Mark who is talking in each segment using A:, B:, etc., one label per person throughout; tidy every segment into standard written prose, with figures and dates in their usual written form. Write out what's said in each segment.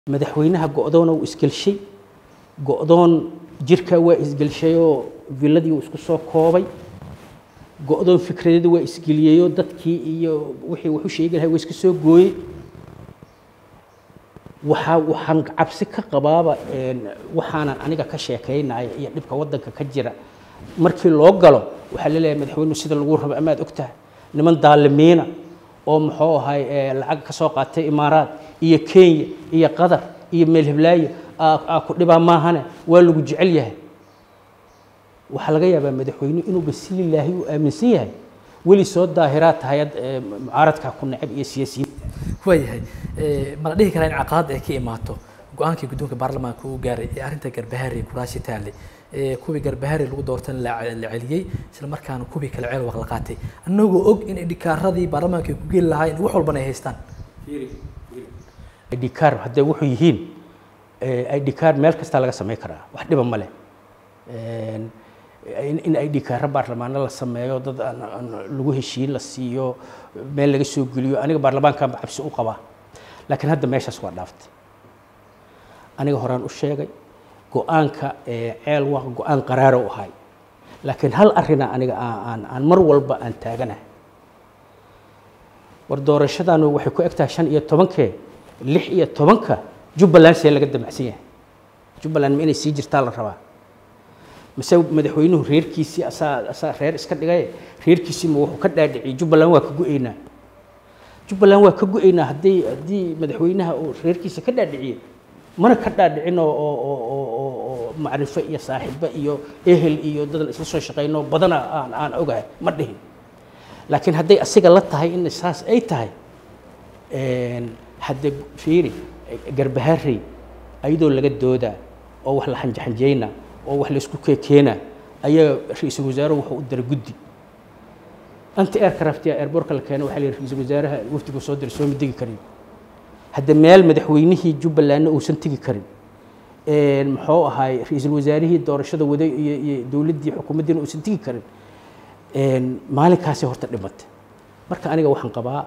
A: madaxweynaha go'doon oo isgalshay go'doon jirka waa isgalshay oo villadii isku soo koobay go'doon fikradeeda waa isgaliyeeyo dadkii iyo wixii wuxuu sheegay way iska soo gooyay waxaan cabsi ka qabaaba waxaan aniga ka sheekeynay iyo dhibka wadanka ka jira markii loo galo waxa la leeyahay madaxweynuhu sida lagu rabo amaad ogtahay niman daalimiina oo muxuu ahay lacag ka soo qaatay Imaaraat iyo Kenya iyo Qatar iyo meel hiblaayo ku dhibaa maahane waa lagu jecel yahay waxa laga yaabaa madaxweynuhu inuu basiil ilaahi u aaminsan yahay wali soo daahiraad hay'ad mucaaradka ku nacib iyo siyaasiyiin
B: wayahay ma dhihi karaan caqabad ay ka imaato go'aankii guddoonka baarlamaanka uu gaaray ee arrinta Garbaharey kuraasi taale kuwi Garbaharey lagu doortan la celiyay isla markaana kuwi kale ceel waq la qaatay annagoo og in idhikaaradii baarlamaanka ku geli lahayn wax walba ay haystaan idhikaar hadda wuxuu yihiin idhikaar meel kasta laga sameey karaa wax dhiba ma leh in idhikaar baarlamaan la sameeyo dad lagu heshiin la siiyo meel laga soo geliyo aniga baarlamaanka cabsi u qaba laakiin hadda meeshaas waa dhaaftay aniga horaan u sheegay go'aanka ceel waq go'aan qaraar oo ahay laakiin hal arrin aniga aan mar walba aan taaganahay war doorashadan waxay ku egtahay 15 16 Jubbaland see laga damacsan yahay Jubbaland ma inay sii jirtaa la rabaa mise madaxweynuhu reerkiisii asaa reer iska dhigay reerkiisii ma wuxuu ka dhaadhicay Jubbaland waa ka go'eynaa Jubbaland waa ka go'eynaa hadii madaxweynaha uu reerkiisa ka dhaadhiciyay mana ka dhaadhicin oo macrifo iyo saaxiibo iyo ehel iyo dad isla soo shaqeeyno badan aan ogahay ma dhihin laakiin haday asiga la tahay in saas ay tahay hadda fiiri Garbaharey ayadoo laga dooda oo wax la xanjaxanjeeyna oo wax la isku keena ayaa ra'iisul wasaare wuxuu u diray guddi anta aircraft ya airportka la keenay waxa la ra'iisul wasaaraha waftigu soo diray soo midigi karin hadda meel madaxweynihii Jubbaland uusan tagi karin muxuu ahay ra'iisul wasaarihii doorashada waday iyo dawladii xukuumaddiina uusan tagi karin maalinkaas horta dhimatay marka aniga waxaan qabaa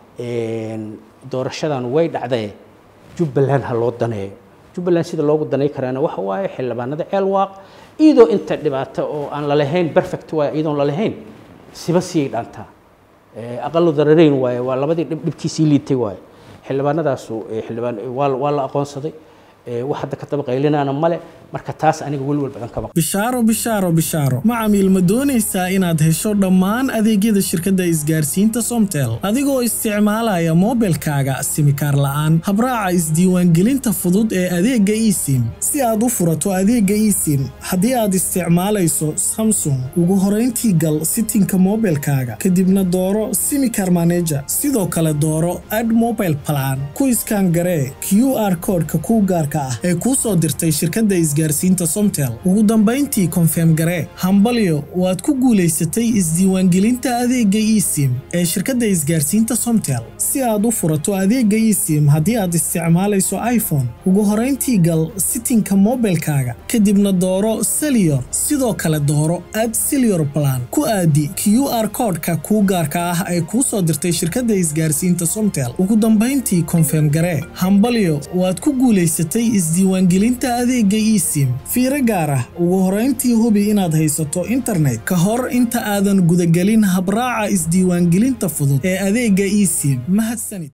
B: doorashadan way dhacday Jubbaland ha loo daneeyo Jubbaland sida loogu danay karaana waxa waaye xildhibaanada ceel waaq iyadoo inta dhibaato oo aan la lahayn perfect way iyadoo la lahayn siba sii dhanta aqallu darareyn way waa labadii dhibkiisii liitay way xildhibaanadaas xildhibaan waa la aqoonsaday waxa ka tabaqaylinaana male marka taas aniga walwal badan kaba
C: bishaaro macamiil ma doonaysaa inaad hesho dhammaan adeegyada shirkadda isgaarsiinta Somtel adigoo isticmaalaya mobilkaaga simikaar la'aan habraaca isdiiwaangelinta fudud ee adeegga eSIM si aad u furato adeegga eSIM haddii aad isticmaalayso Samsung ugu horeyntii gal settingka mobilkaaga kadibna dooro simikaar manager sidoo kale dooro add mobile plan ku iskaan garee QR code-ka ku gaarka ah ee ku soo dirtay shirkadda isgaarsiinta Somtel ugu dambeyntii confirm garee hambalyo waad ku guuleysatay isdiiwaangelinta adeegga eSIM ee shirkadda isgaarsiinta Somtel si aad u furato adeegga eSIM haddii aad isticmaalayso iPhone ugu horeyntii gal settingka mobilkaaga kadibna dooro Cellular sidoo kale dooro add Cellular plan ku aadi QR code-ka ku gaarka ah ee ku soo dirtay shirkadda isgaarsiinta Somtel ugu dambeyntii confirm garee hambalyo waad ku guuleysatay isdiiwaangelinta adeegga eSIM fiiro gaar ah ugu horeyntii hubi inaad haysato internet ka hor inta aadan gudagelin habraaca isdiiwaangelinta fudud ee adeegga eSIM mahadsanid